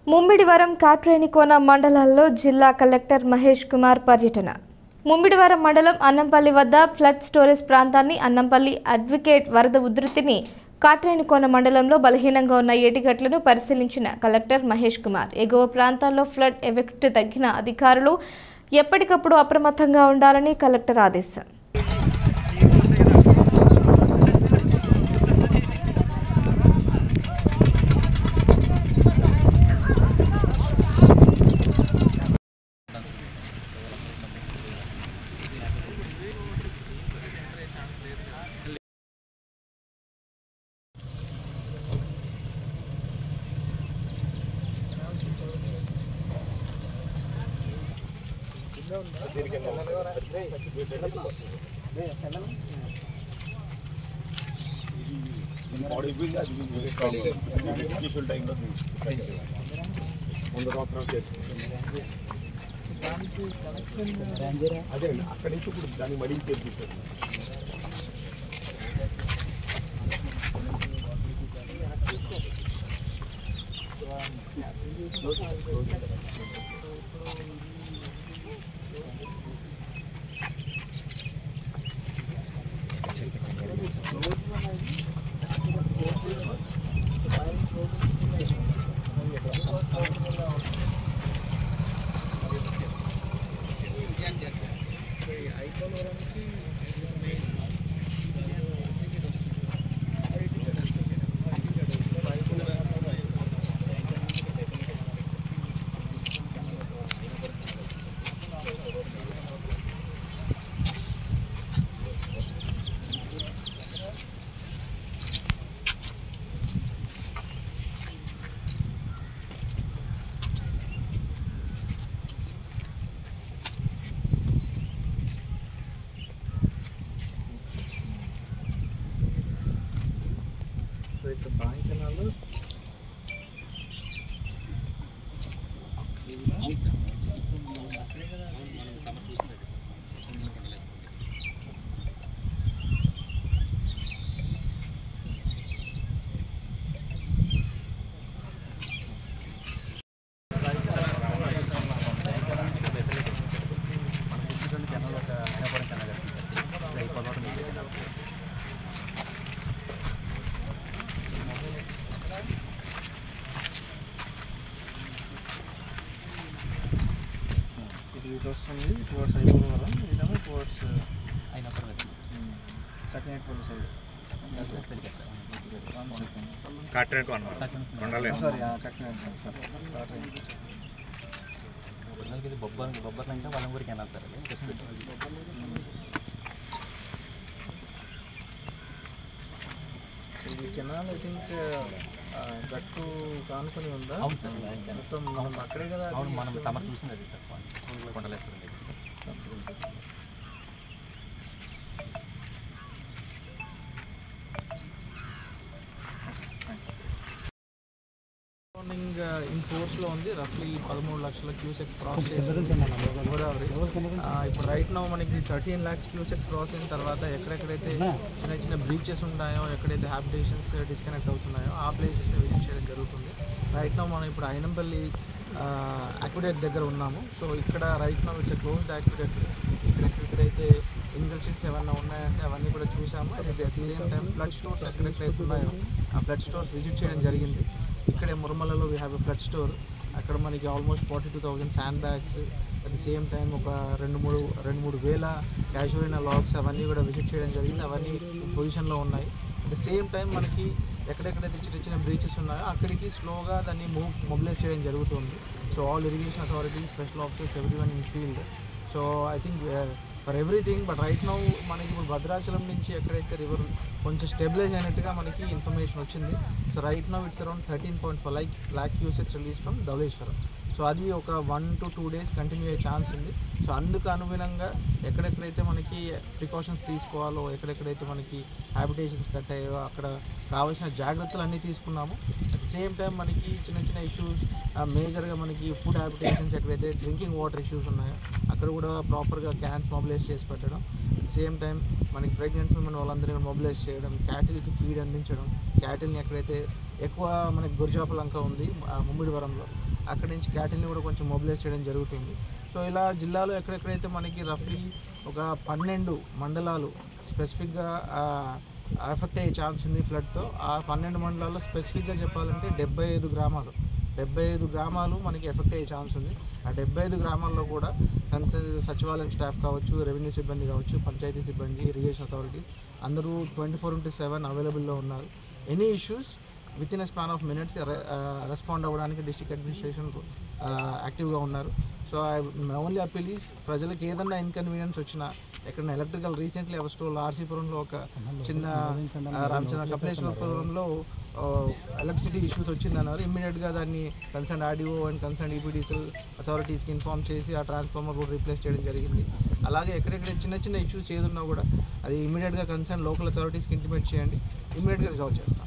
ముమ్మిడివరం కాట్రేనికోన మండలాల్లో జిల్లా కలెక్టర్ మహేష్ కుమార్ పర్యటన. ముమ్మిడివరం మండలం అన్నంపల్లి వద్ద ఫ్లడ్ స్టోరేజ్ ప్రాంతాన్ని, అన్నంపల్లి అడ్వకేట్ వరద ఉధృతిని, కాట్రేనికోన మండలంలో బలహీనంగా ఉన్న ఏటిగట్లను పరిశీలించిన కలెక్టర్ మహేష్ కుమార్ ఎగువ ప్రాంతాల్లో ఫ్లడ్ ఎఫెక్ట్ తగ్గిన అధికారులు ఎప్పటికప్పుడు అప్రమత్తంగా ఉండాలని కలెక్టర్ ఆదేశం. అదే అక్కడి నుంచి ఇప్పుడు దాన్ని మడికి తెప్పిస్తారు. ఇది వస్తుంది టువర్డ్స్ ఐపోవరం, ఇదేమో టువర్డ్స్ సెకండ్ పోలీస్ సైడ్ ఇది బొబ్బర్ అంటే వాళ్ళ ఊరికి వెళ్ళాలి సార్. ఈ కెనాల్ ఐ థింక్ గట్టు కానుకొని ఉందా? అవును సార్, మొత్తం మనం అక్కడే కదా. అవును, మనం తమరు చూసింది అది సార్, కొండలేశ్వరం దగ్గర సార్. మార్నింగ్ ఇన్ ఫోర్స్లో ఉంది. రఫ్లీ 13 లక్షల క్యూసెక్స్ క్రాస్ చేసింది గోదావరి. ఇప్పుడు రైట్ నౌ మనకి 13 lakhs క్యూసెక్స్ క్రాస్ అయిన తర్వాత ఎక్కడెక్కడైతే చిన్న చిన్న బ్రీచెస్ ఉంటాయో, ఎక్కడైతే హ్యాబిటేషన్స్ డిస్కనెక్ట్ అవుతున్నాయో ఆ ప్లేసెస్ని విజిట్ చేయడం జరుగుతుంది. రైట్ నౌ మనం ఇప్పుడు అయినంపల్లి అక్విడేట్ దగ్గర ఉన్నాము. సో ఇక్కడ రైట్ నౌ ఇట్స్ క్లోజ్డ్ అక్విడేట్. ఇక్కడెక్కడైతే ఇండస్ట్రీస్ ఏమన్నా ఉన్నాయంటే అవన్నీ కూడా చూసాము. At the same time flood stores ఎక్కడెక్కడైతే ఉన్నాయో ఆ ఫ్లడ్ స్టోర్స్ విజిట్ చేయడం జరిగింది. ఇక్కడే మురమలలో we have a flood store. అక్కడ మనకి almost 42,000 sand bags, at the same time ఒక 2-3 వేల క్యాజువల్ లాగ్స్ అవన్నీ కూడా విజిట్ చేయడం జరిగింది. అవన్నీ పొజిషన్లో ఉన్నాయి. అట్ ది సేమ్ టైం మనకి ఎక్కడెక్కడైతే చిన్న చిన్న బ్రీచెస్ ఉన్నాయో అక్కడికి స్లోగా దాన్ని మొబిలైజ్ చేయడం జరుగుతుంది. So all irrigation authority, special officers, everyone in field. So I think for everything. But right now మనకి ఇప్పుడు భద్రాచలం నుంచి ఎక్కడైతే రివర్ కొంచెం స్టెబిలైజ్ అయినట్టుగా మనకి ఇన్ఫర్మేషన్ వచ్చింది. So right now it's around 13.5 lakh cusecs release from Dhavaleshwaram. So అది ఒక 1 to 2 days కంటిన్యూ అయ్యే ఛాన్స్ ఉంది. సో అందుకు అనుగుణంగా ఎక్కడెక్కడైతే మనకి ప్రికాషన్స్ తీసుకోవాలో, ఎక్కడెక్కడైతే మనకి హ్యాబిటేషన్స్ కట్ అయ్యాయో అక్కడ కావాల్సిన జాగ్రత్తలు అన్నీ తీసుకున్నాము. అట్ ది సేమ్ టైం మనకి చిన్న చిన్న ఇష్యూస్ మేజర్గా మనకి ఫుడ్ హ్యాబిటేషన్స్ ఎక్కడైతే డ్రింకింగ్ వాటర్ ఇష్యూస్ ఉన్నాయో అక్కడ కూడా ప్రాపర్గా క్యాన్స్ మొబిలైజ్ చేసి పెట్టడం, సేమ్ టైం మనకి ప్రెగ్నెంట్ ఉమెన్ వాళ్ళందరినీ మొబిలైజ్ చేయడం, క్యాటిల్కి ఫీడ్ అందించడం, క్యాటిల్ని ఎక్కడైతే ఎక్కువ మనకి గురిజాపలంక ఉంది ముమ్మిడివరంలో అక్కడి నుంచి క్యాటిల్ని కూడా కొంచెం మొబిలైజ్ చేయడం జరుగుతుంది. సో ఇలా జిల్లాలో ఎక్కడెక్కడైతే మనకి రఫ్లీ ఒక 12 మండలాలు స్పెసిఫిక్గా ఎఫెక్ట్ అయ్యే ఛాన్స్ ఉంది ఫ్లడ్తో, ఆ 12 మండలాల్లో స్పెసిఫిక్గా చెప్పాలంటే 75 గ్రామాలు మనకి ఎఫెక్ట్ అయ్యే ఛాన్స్ ఉంది. ఆ 75 గ్రామాల్లో కూడా సచివాలయం స్టాఫ్ కావచ్చు, రెవెన్యూ సిబ్బంది కావచ్చు, పంచాయతీ సిబ్బంది, ఇరిగేషన్ అథారిటీ అందరూ 24/7 అవైలబుల్లో ఉన్నారు. Any issues with in a span of minutes respond అవ్వడానికి డిస్ట్రిక్ట్ అడ్మినిస్ట్రేషన్ యాక్టివ్గా ఉన్నారు. So my only appeal is ప్రజలకు ఏదన్నా ఇన్కన్వీనియన్స్ వచ్చినా ఎక్కడైనా ఎలక్ట్రికల్ రీసెంట్లీ అవర్ ఆర్సీపురంలో ఒక చిన్న రామచంద్ర కపిలేశ్వరపురంలో ఎలక్ట్రిసిటీ ఇష్యూస్ వచ్చిందన్నారు. ఇమ్మీడియట్గా దాన్ని concern RDO and concern EPDCL అథారిటీస్కి ఇన్ఫార్మ్ చేసి ఆ ట్రాన్స్ఫార్మర్ కూడా రీప్లేస్ చేయడం జరిగింది. అలాగే ఎక్కడెక్కడ చిన్న చిన్న ఇష్యూస్ ఏదున్నా కూడా అది ఇమ్మీడియట్గా కన్సర్న్ లోకల్ అథారిటీస్కి ఇంటిమేట్ చేయండి, ఇమ్మీడియట్గా రిజాల్వ్ చేస్తాం.